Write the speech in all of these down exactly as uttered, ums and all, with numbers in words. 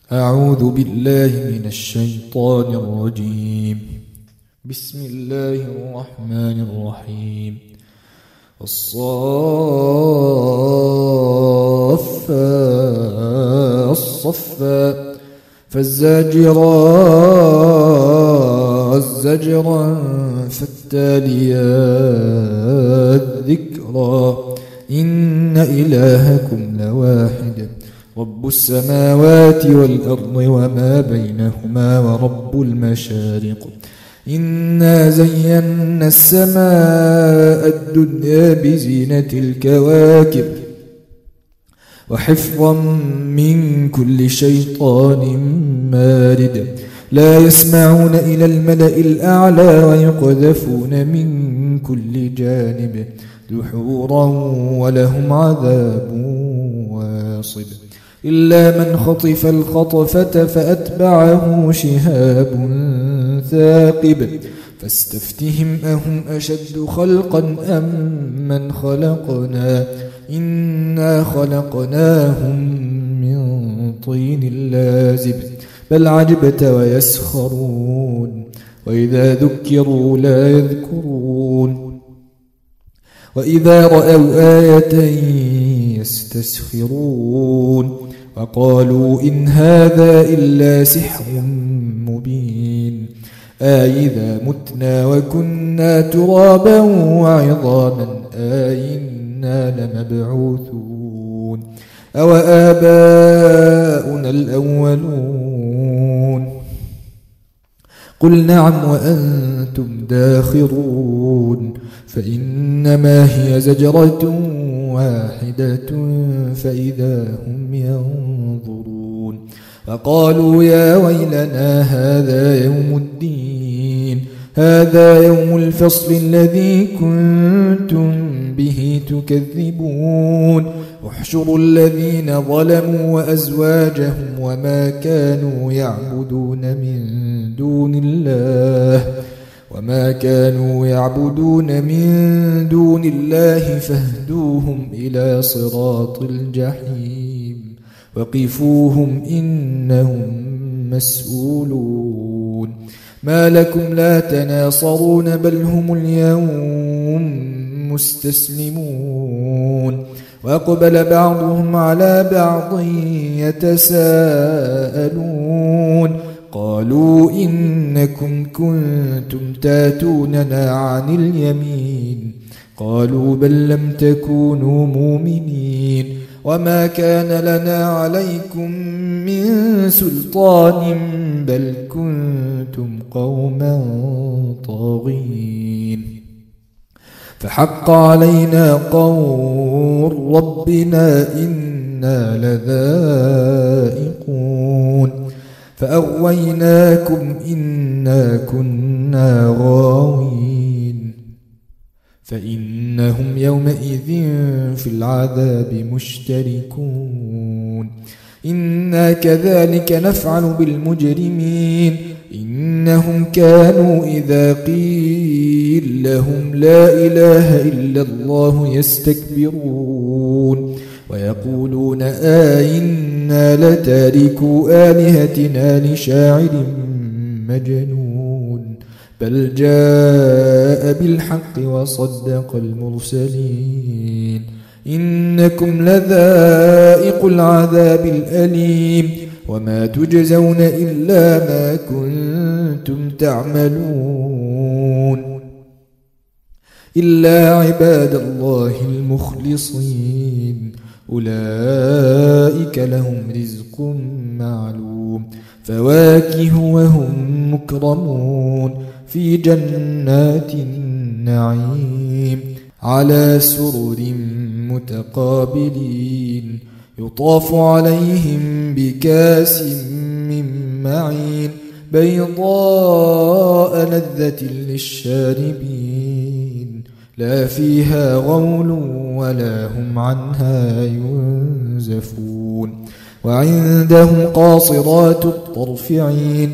أعوذ بالله من الشيطان الرجيم. بسم الله الرحمن الرحيم. الصافات صفا فالزاجرات زجرا فالتاليات ذكرا إن إلهكم لواحد رب السماوات والأرض وما بينهما ورب المشارق إنا زينا السماء الدنيا بزينة الكواكب وحفظا من كل شيطان مارد لا يسمعون إلى الملأ الأعلى ويقذفون من كل جانب دحورا ولهم عذاب واصب إلا من خطف الخطفة فأتبعه شهاب ثاقب فاستفتهم أهم أشد خلقا أم من خلقنا إنا خلقناهم من طين لازب بل عجبت ويسخرون وإذا ذكروا لا يذكرون وإذا رأوا آية يستسخرون وقالوا إن هذا إلا سحر مبين أإذا متنا وكنا ترابا وعظاما أإنا لمبعوثون أو آباؤنا الأولون قل نعم وأنتم داخرون فإنما هي زجرة واحدة فإذا هم ينظرون فقالوا يا ويلنا هذا يوم الدين هذا يوم الفصل الذي كنتم به تكذبون احشروا الذين ظلموا وأزواجهم وما كانوا يعبدون من دون الله وما كانوا يعبدون من دون الله فاهدوهم إلى صراط الجحيم وقفوهم إنهم مسؤولون ما لكم لا تناصرون بل هم اليوم مستسلمون وأقبل بعضهم على بعض يتساءلون قالوا إنكم كنتم تاتوننا عن اليمين قالوا بل لم تكونوا مؤمنين وما كان لنا عليكم من سلطان بل كنتم قوما طاغين فحق علينا قول ربنا إنا لذائقون فأغويناكم إنا كنا غاوين فإنهم يومئذ في العذاب مشتركون إنا كذلك نفعل بالمجرمين إنهم كانوا إذا قيل لهم لا إله إلا الله يستكبرون ويقولون آئنا لتاركوا آلهتنا لشاعر مجنون بل جاء بالحق وصدق المرسلين إنكم لذائق العذاب الأليم وما تجزون إلا ما كنتم تعملون إلا عباد الله المخلصين أولئك لهم رزق معلوم فواكه وهم مكرمون في جنات النعيم على سرر متقابلين يطاف عليهم بكاس من معين بيضاء لذة للشاربين لا فيها غول ولا هم عنها ينزفون وعندهم قاصرات الطرف عين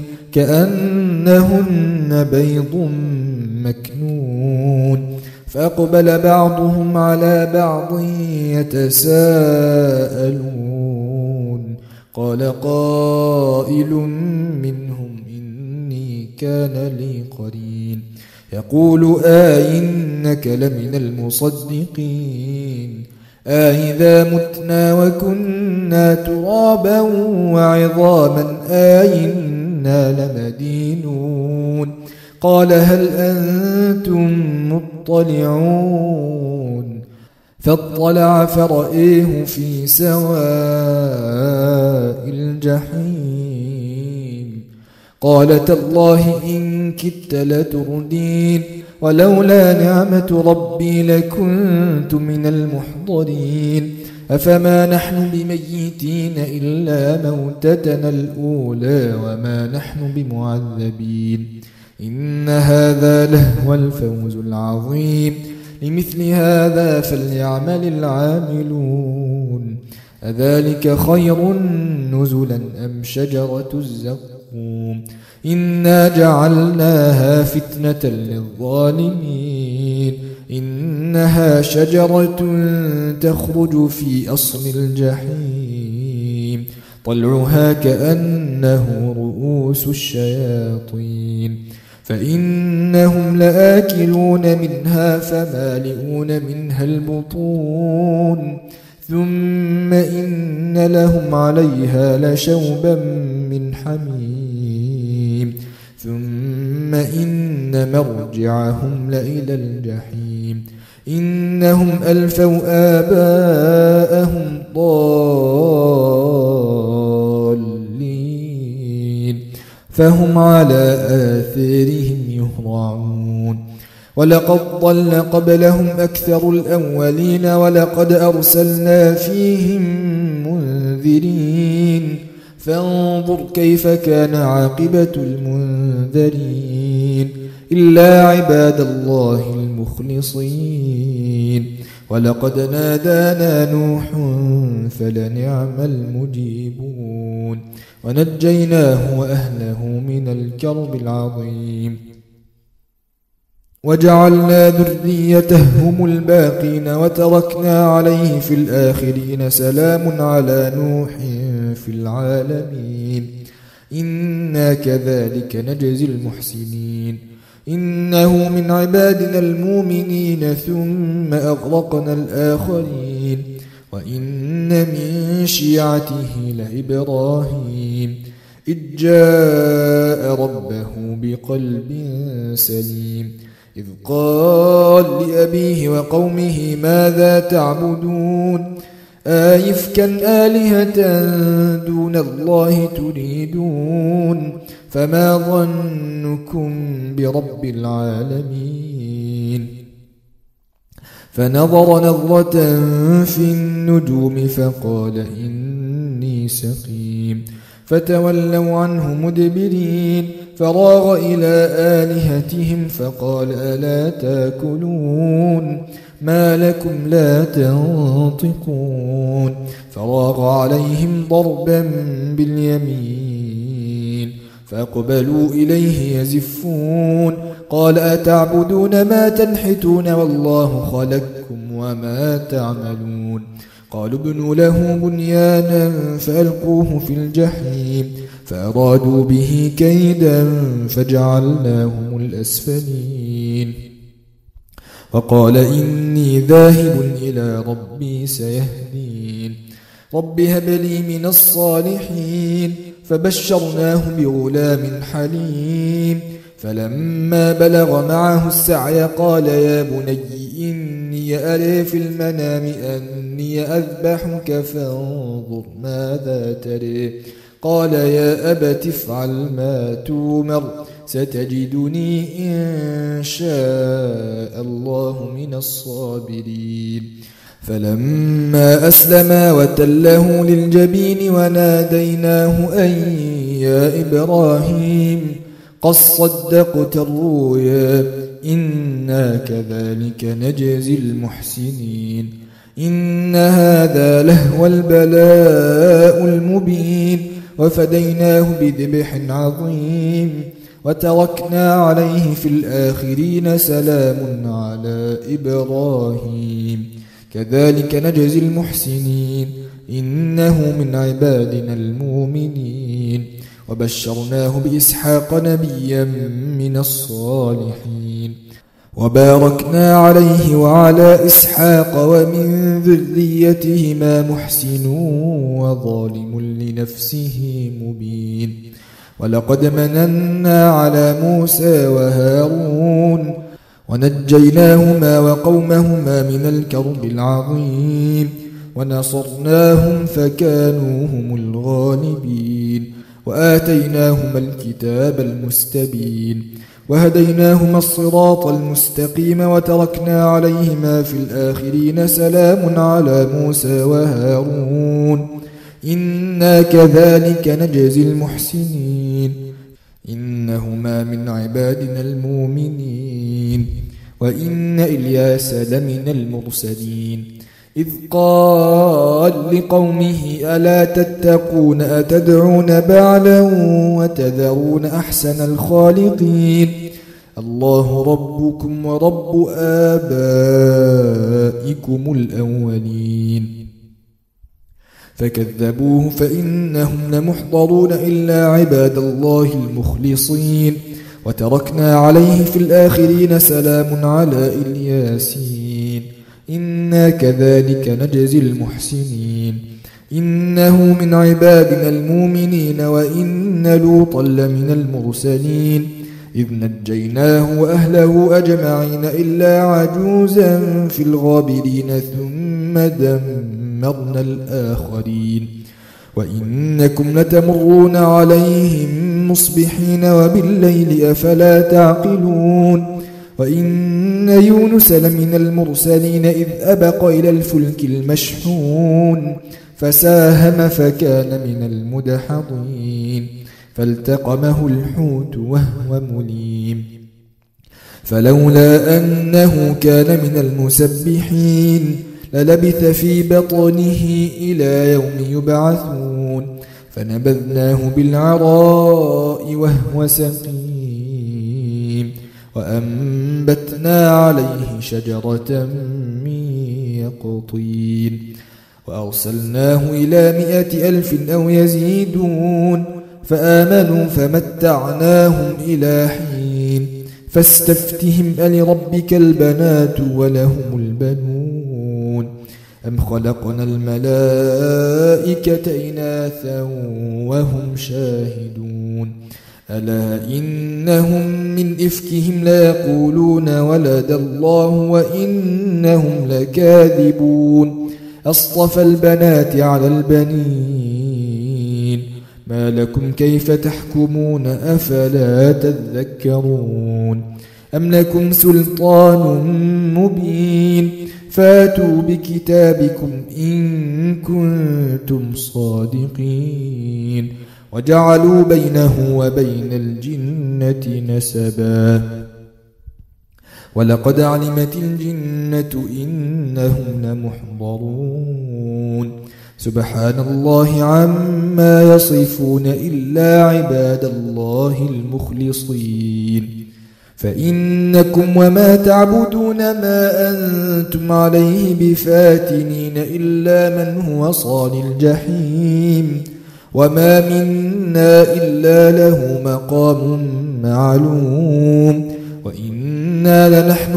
كأنهن بيض مكنون فأقبل بعضهم على بعض يتساءلون قال قائل منهم إني كان لي قرين يقول آئنك لمن المصدقين آئذا متنا وكنا ترابا وعظاما آئنا لمدينون قال هل أنتم مطلعون فاطلع فرأيه في سواء الجحيم قال تالله إن كدت لتردين ولولا نعمة ربي لكنت من المحضرين أفما نحن بميتين إلا موتتنا الأولى وما نحن بمعذبين إن هذا لهو الفوز العظيم لمثل هذا فليعمل العاملون أذلك خير نزلا أم شجرة الزقوم إنا جعلناها فتنة للظالمين إنها شجرة تخرج في أصل الجحيم طلعها كأنه رؤوس الشياطين فإنهم لآكلون منها فمالئون منها البطون ثم إن لهم عليها لشوبا من حميم ثم إن مرجعهم لإلى الجحيم إنهم ألفوا آباءهم ضالين فهم على آثارهم يهرعون ولقد ضل قبلهم أكثر الأولين ولقد أرسلنا فيهم منذرين فانظر كيف كان عاقبة المنذرين إلا عباد الله المخلصين ولقد نادانا نوح فلنعم المجيبون ونجيناه وأهله من الكرب العظيم وجعلنا ذريته هم الباقين وتركنا عليه في الآخرين سلام على نوح في العالمين إنا كذلك نجزي المحسنين إنه من عبادنا المؤمنين ثم أغرقنا الآخرين وإن من شيعته لإبراهيم إذ جاء ربه بقلب سليم إذ قال لأبيه وقومه ماذا تعبدون آيفكا آلهة دون الله تريدون فما ظنكم برب العالمين فنظر نظرة في النجوم فقال إني سقيم فتولوا عنه مدبرين فراغ إلى آلهتهم فقال ألا تاكلون ما لكم لا تنطقون فراغ عليهم ضربا باليمين فأقبلوا إليه يزفون قال أتعبدون ما تنحتون والله خلقكم وما تعملون قالوا ابنوا له بنيانا فألقوه في الجحيم فأرادوا به كيدا فجعلناهم الأسفلين وقال إني ذاهب إلى ربي سيهدين رب هب لي من الصالحين فبشرناه بغلام حليم فلما بلغ معه السعي قال يا بني إني أرى في المنام أني أذبحك فانظر ماذا ترى قال يا أبت افعل ما تومر ستجدني إن شاء الله من الصابرين فلما أسلما وتله للجبين وناديناه أن يا إبراهيم قد صدقت الرؤيا إنا كذلك نجزي المحسنين إن هذا لهو البلاء المبين وفديناه بذبح عظيم وتركنا عليه في الآخرين سلام على إبراهيم كذلك نجزي المحسنين إنه من عبادنا المؤمنين وبشرناه بإسحاق نبيا من الصالحين وباركنا عليه وعلى إسحاق ومن ذريتهما محسن وظالم لنفسه مبين ولقد مننا على موسى وهارون ونجيناهما وقومهما من الكرب العظيم ونصرناهم فكانوا هم الغالبين وآتيناهما الكتاب المستبين وهديناهما الصراط المستقيم وتركنا عليهما في الآخرين سلام على موسى وهارون إنا كذلك نجزي المحسنين إنهما من عبادنا المؤمنين وإن إلياس لمن المرسلين إذ قال لقومه ألا تتقون أتدعون بعلا وتذرون أحسن الخالقين الله ربكم ورب آبائكم الأولين فكذبوه فإنهم لمحضرون إلا عباد الله المخلصين وتركنا عليه في الآخرين سلام على الياسين إنا كذلك نجزي المحسنين إنه من عبادنا المؤمنين وإن لوطا لمن المرسلين إذ نجيناه وأهله أجمعين إلا عجوزا في الغابرين ثم دمرنا الآخرين وإنكم لتمرون عليهم مصبحين وبالليل أفلا تعقلون وإن يونس لمن المرسلين إذ أبق إلى الفلك المشحون فساهم فكان من المدحضين فالتقمه الحوت وهو مليم فلولا أنه كان من المسبحين للبث في بطنه إلى يوم يبعثون فنبذناه بالعراء وهو سقيم وأنبتنا عليه شجرة من يقطين وأرسلناه إلى مائة ألف أو يزيدون فآمنوا فمتعناهم إلى حين فاستفتهم ألربك البنات ولهم البنون أم خلقنا الملائكة إناثا وهم شاهدون ألا إنهم من إفكهم ليقولون ولد الله وإنهم لكاذبون أصطفى البنات على البنين ما لكم كيف تحكمون أفلا تذكرون أم لكم سلطان مبين فاتوا بكتابكم إن كنتم صادقين وجعلوا بينه وبين الجنة نسبا ولقد علمت الجنة إنهم لمحضرون سبحان الله عما يصفون إلا عباد الله المخلصين فإنكم وما تعبدون ما أنتم عليه بفاتنين إلا من هو صال الجحيم وما منا إلا له مقام معلوم وإنا لنحن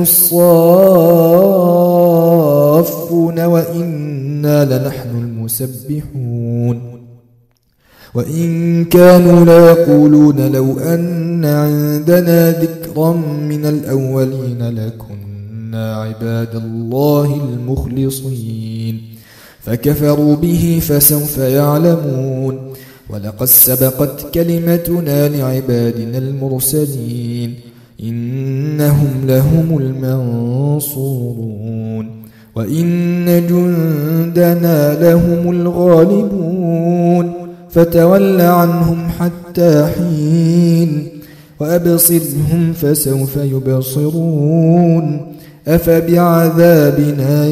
الصافون وإنا لنحن المسبحون وإن كانوا ليقولون لو أن عندنا ذكرا من الأولين لكنا عباد الله المخلصين فكفروا به فسوف يعلمون ولقد سبقت كلمتنا لعبادنا المرسلين إنهم لهم المنصورون وإن جندنا لهم الغالبون فتول عنهم حتى حين وأبصرهم فسوف يبصرون أفبعذابنا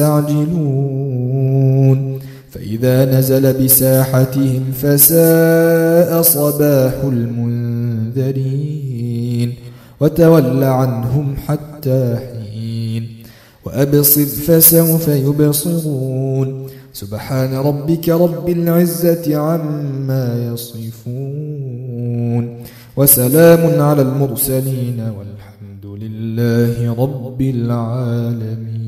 يستعجلون فإذا نزل بساحتهم فساء صباح المنذرين وتول عنهم حتى حين وأبصر فسوف يبصرون سبحان ربك رب العزة عما يصفون وسلام على المرسلين والحمد لله رب العالمين.